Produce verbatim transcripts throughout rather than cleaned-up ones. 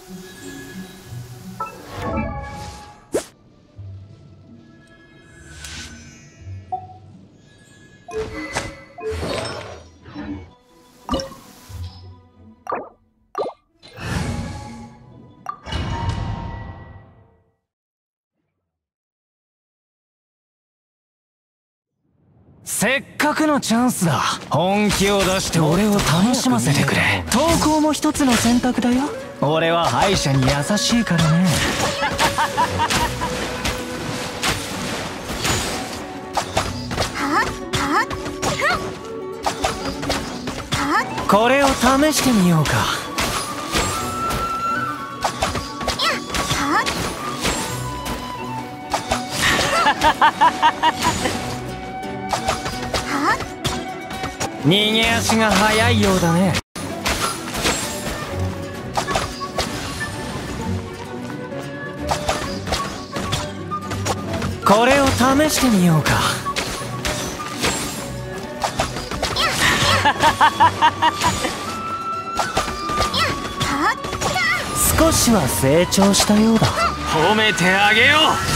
せっかくのチャンスだ。本気を出して俺を楽しませてくれ。投稿も一つの選択だよ。俺は敗者に優しいからね。これを試してみようか。逃げ足が速いようだね。これを試してみようか。少しは成長したようだ。褒めてあげよ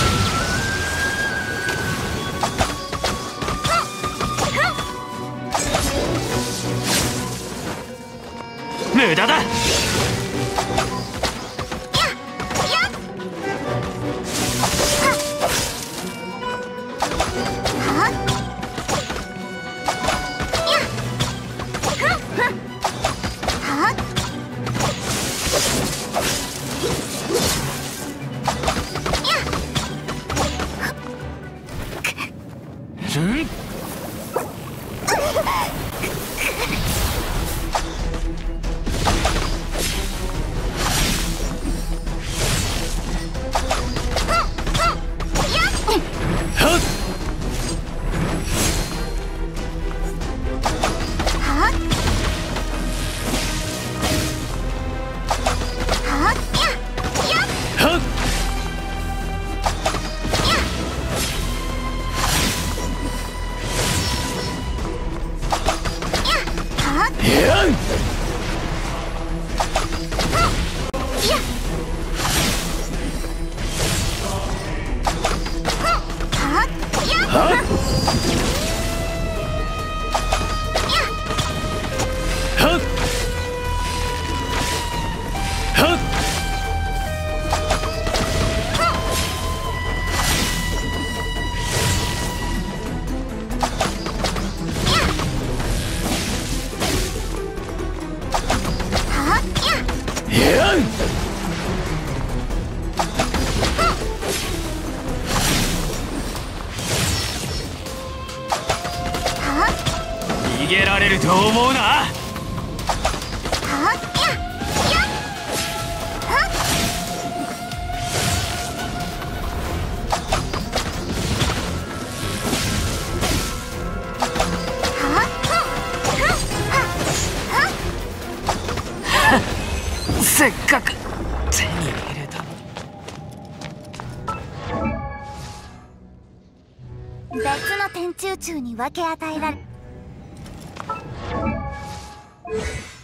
う。無駄だ。逃げられると思うな。せっかく手に入れたのに。 別の天中柱に分け与えられ